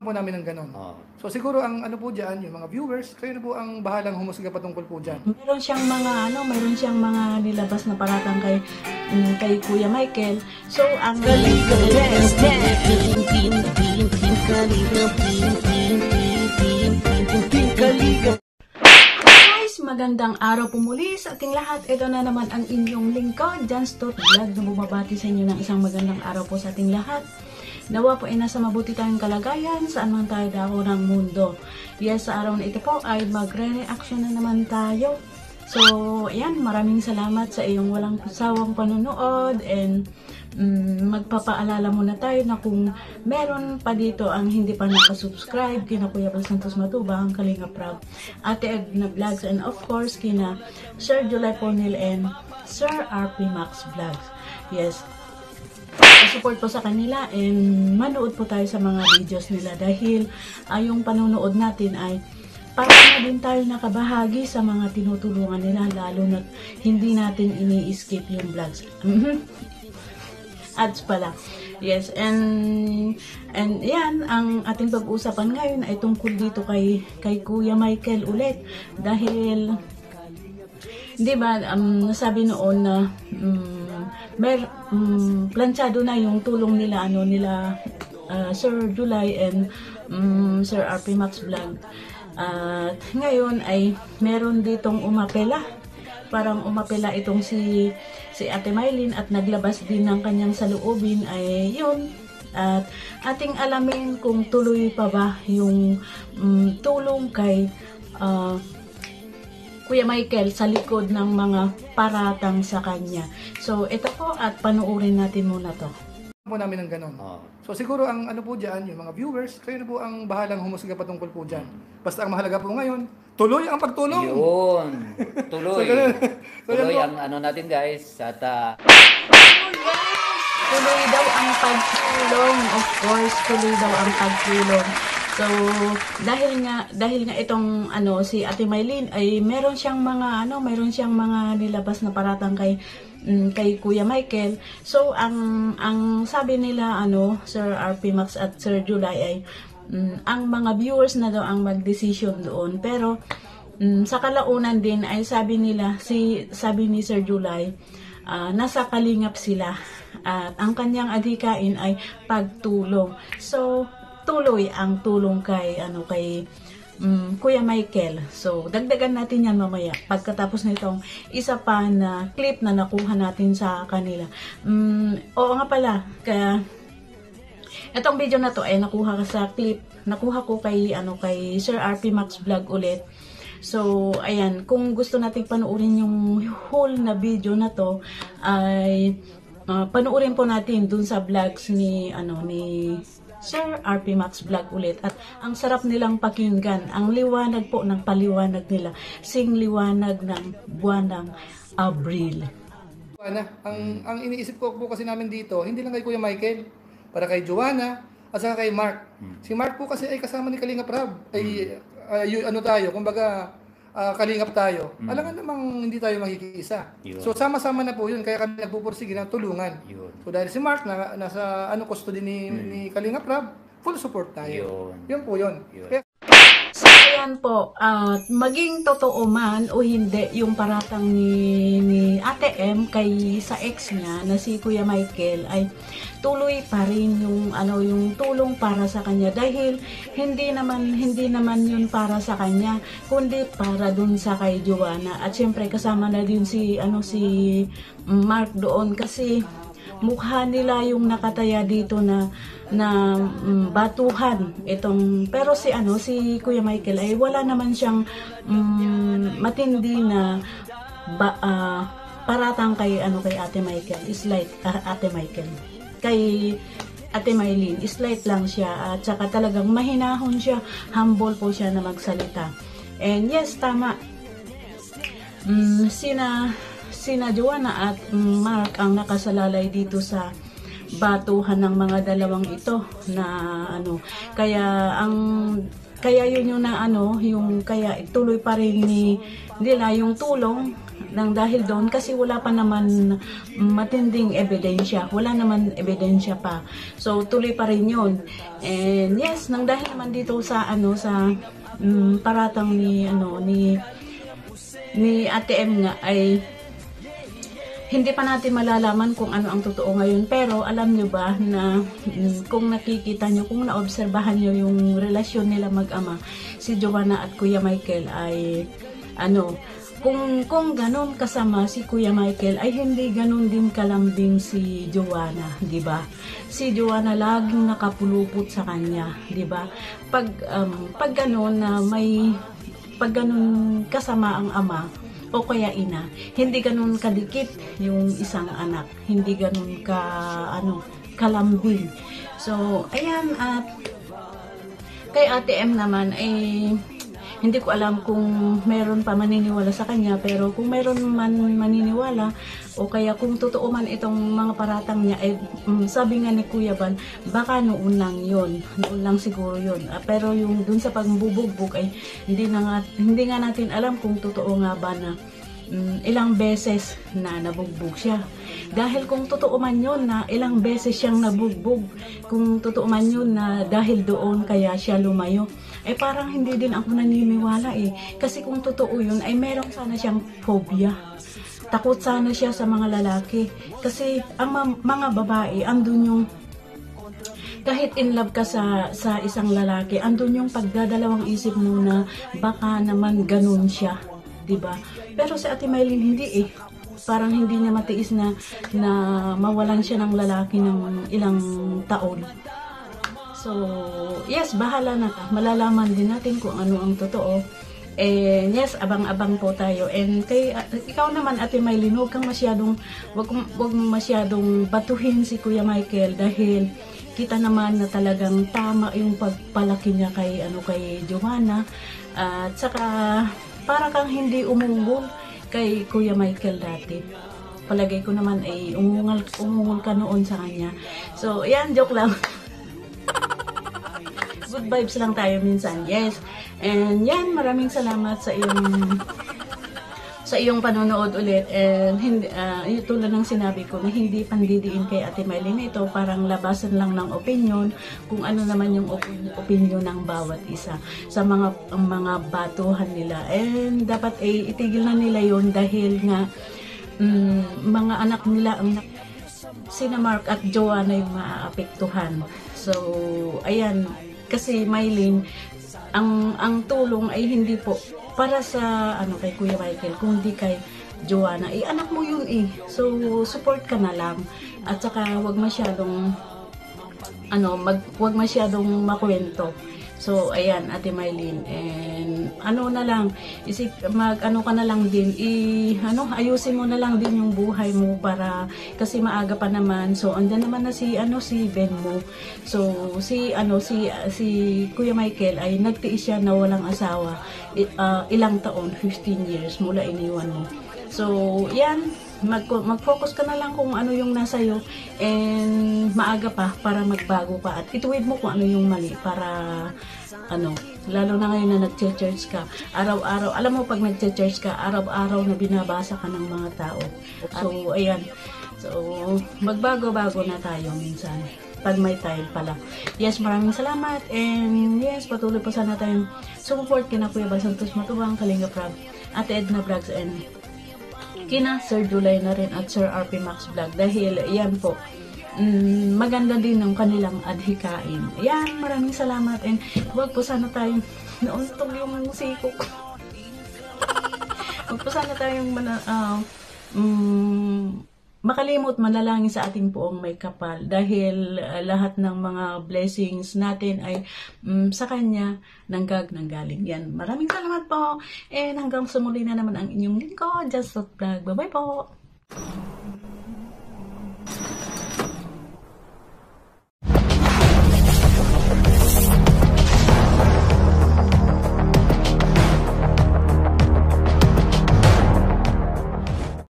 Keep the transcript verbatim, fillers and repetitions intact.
po namin ng ganun. Oh. So siguro ang ano po dyan, yung mga viewers, kayo na po ang bahalang humusga patungkol po dyan. Meron siyang mga ano, meron siyang mga nilabas na paratang kay um, kay Kuya Michael. So ang Guys, magandang araw po muli sa ating lahat. Ito na naman ang inyong lingkod, Jan's Tot Vlog, na bumabati sa inyo ng isang magandang araw po sa ating lahat. Nawa po ay nasa mabuti tayong kalagayan saan man tayo dako ng mundo. Yes, sa araw na ito po ay magre-reaction na naman tayo. So, ayan, maraming salamat sa iyong walang sawang panonood and um, magpapaalala muna tayo na kung meron pa dito ang hindi pa nakasubscribe kina Kuya Bal Santos Matubang, Kalinga Prab, Ate Edna Vlogs, and of course kina Sir July Ponil and Sir R P Max Vlogs. Yes, support po sa kanila and manood po tayo sa mga videos nila dahil uh, yung panonood natin ay para na din tayo nakabahagi sa mga tinutulungan nila, lalo na hindi natin ini-skip yung vlogs. Ads pala. Yes, and and yan ang ating pag-uusapan ngayon ay tungkol dito kay kay Kuya Michael ulit dahil 'di ba um, nasabi noon na um, mer um, planchado na yung tulong nila ano nila uh, Sir July and um, Sir R P Max Vlog. At uh, ngayon ay meron ditong umapela. Parang umapela itong si si Ate Mylene at naglabas din ng kanyang saloobin ay yun. At ating alamin kung tuloy pa ba yung um, tulong kay uh, Kuya Michael sa likod ng mga paratang sa kanya. So ito po at panuorin natin muna to. Po namin ng ganun. Oh. So siguro ang ano po dyan, yung mga viewers, kayo na po ang bahalang humusga patungkol po dyan. Basta ang mahalaga po ngayon, tuloy ang pagtulong. Yun. Tuloy. So, ganun. So, Tuloy ganun ang ano natin guys. At uh, Tuloy daw ang pagtulong. Of course, tuloy daw ang pagtulong. So, dahil nga dahil nga itong ano si Ate Mylene ay meron siyang mga ano, meron siyang mga nilabas na paratang kay um, kay Kuya Michael. So, ang ang sabi nila ano, Sir R P Max at Sir July ay um, ang mga viewers na daw ang mag-decision doon. Pero um, sa kalaunan din ay sabi nila si sabi ni Sir July, uh, nasa kalingap sila at ang kanyang adhikain ay pagtulong. So, tuloy ang tulong kay ano kay um, Kuya Michael. So dagdagan natin yan mamaya pagkatapos nitong isa pa na clip na nakuha natin sa kanila. Um, oo nga pala, kaya itong video na to ay nakuha ka sa clip, nakuha ko kay ano kay Sir R P Max Vlog ulit. So ayan, kung gusto nating panoorin yung whole na video na to ay uh, panoorin po natin dun sa vlogs ni ano ni Sir R P Max Vlog ulit. At ang sarap nilang pakinggan. Ang liwanag po ng paliwanag nila. Sing liwanag ng buwan ng Abril. Joanna, ang, ang iniisip ko po kasi namin dito, hindi lang kay Kuya Michael, para kay Joanna, at saka kay Mark. Si Mark po kasi ay kasama ni Kalinga Prab. Ay, uh, y- ano tayo, kumbaga, uh, kalingap tayo. Mm. Alam nga namang hindi tayo makikiisa. Yun. So sama-sama na po yun, kaya kami nagpupursige ng tulungan. Yun. So dahil si Mark na nasa ano custody ni, mm. ni Kalinga Prab, full support tayo. Yun, yun po yun. Yun. Kaya, so ayan po, uh, maging totoo man o hindi yung paratang ni, ni Ate M kay sa ex niya na si Kuya Michael ay tuloy pa rin yung ano yung tulong para sa kanya dahil hindi naman hindi naman yun para sa kanya kundi para dun sa kay Joanna at syempre kasama na din si ano si Mark doon kasi mukha nila yung nakataya dito na na um, batuhan itong pero si ano si Kuya Michael ay wala naman siyang um, matindi na ba, uh, paratang kay ano kay Ate Michael is like uh, Ate Michael kay Ate Mylene, slight lang siya at saka talagang mahinahon siya, humble po siya na magsalita. And yes, tama. Um, sina sina Joanna at um, Mark ang nakasalalay dito sa batuhan ng mga dalawang ito na ano. Kaya ang kaya yun yung na ano, yung kaya tuloy pa rin ni nila yung tulong nang dahil doon kasi wala pa naman matinding ebidensya, wala naman ebidensya pa. So tuloy pa rin yun. And yes, nang dahil naman dito sa ano sa um, paratang ni ano ni ni Ate M nga ay hindi pa natin malalaman kung ano ang totoo ngayon, pero alam nyo ba na um, kung nakikita nyo, kung naobserbahan nyo yung relasyon nila mag-ama, si Joanna at Kuya Michael ay ano, kung kung ganon kasama si Kuya Michael ay hindi ganon din kalambing si Joanna, 'di ba? Si Joanna laging nakapulupot sa kanya, 'di ba? Pag um, pag ganon na may pag ganon kasama ang ama o kaya ina, hindi ganon kadikit yung isang anak, hindi ganon ka ano kalambing. So ayan, at kay Ate M naman ay hindi ko alam kung meron pa maniniwala sa kanya, pero kung meron man maniniwala o kaya kung totoo man itong mga paratang niya, eh, um, sabi nga ni Kuya Bal, baka noon lang yun, noon lang siguro yun. Uh, pero yung dun sa pagbubugbog ay hindi, na nga, hindi nga natin alam kung totoo nga ba na um, ilang beses na nabugbog siya. Dahil kung totoo man yun na ilang beses siyang nabugbog, kung totoo man yun na dahil doon kaya siya lumayo, eh parang hindi din ako naniniwala eh. Kasi kung totoo yun, ay meron sana siyang phobia. Takot sana siya sa mga lalaki. Kasi ang ma- mga babae, andun yung, kahit in love ka sa, sa isang lalaki, andun yung pagdadalawang isip mo na baka naman ganun siya. Diba? Pero si Ate Mylene hindi eh. Parang hindi niya matiis na, na mawalan siya ng lalaki ng ilang taon. So, yes, bahala na ka. Malalaman din natin kung ano ang totoo. And yes, abang-abang po tayo. And kay, uh, ikaw naman, Ate Mylene, huwag kang masyadong, huwag, huwag masyadong batuhin si Kuya Michael dahil kita naman na talagang tama yung pagpalaki niya kay, ano, kay Joanna. Uh, at saka, para kang hindi umungol kay Kuya Michael dati. Palagay ko naman ay umungol, umungol ka noon sa kanya. So, yan, joke lang. Good vibes lang tayo minsan. Yes. And yan, maraming salamat sa iyong sa iyong panonood ulit. And hindi, uh, tulad ng sinabi ko na hindi pandidiin kay Ate Mylene, ito parang labasan lang ng opinion kung ano naman yung opinion, opinion ng bawat isa sa mga ang mga batuhan nila. And dapat eh, itigil na nila yon dahil nga um, mga anak nila ang sina Mark at Joanna yung maaapektuhan. So, ayan, kasi Mylene, ang ang tulong ay hindi po para sa ano kay Kuya Michael, kundi kay Joanna. Eh, anak mo yun eh. So, support ka na lang. At saka, wag masyadong ano, mag, wag masyadong makwento. So, ayan, Ate Mylene. And, ano na lang, isip, mag, ano ka na lang din, i, ano, ayusin mo na lang din yung buhay mo para, kasi maaga pa naman. So, andyan naman na si, ano, si Ben mo. So, si, ano, si, si Kuya Michael ay nagtiis siya na walang asawa. I, uh, ilang taon, fifteen years, mula iniwan mo. So, yan, mag, mag-focus ka na lang kung ano yung nasa iyo and maaga pa para magbago ka at ituwid mo kung ano yung mali para ano, lalo na ngayon na nag-church ka araw-araw, alam mo pag nag-church ka araw-araw na binabasa ka ng mga tao. So ayan, so magbago-bago na tayo minsan pag may time pala. Yes, maraming salamat and yes, patuloy pa sana tayong support kina Kuya Bal Santos Matubang, Kalinga Prab, Ate Edna Vlogs and kina Sir July na rin at Sir R P Max Vlog dahil yan po mm, maganda din ng kanilang adhikain. Yan, maraming salamat and huwag po sana tayong nauntog yung musiko ko. Huwag po sana tayong mana, uh, um, makalimot manalangin sa ating poong may kapal dahil uh, lahat ng mga blessings natin ay um, sa Kanya nanggag nanggaling. Yan. Maraming salamat po and hanggang sa muli na naman ang inyong lingkod, Just Vlog. Bye bye po!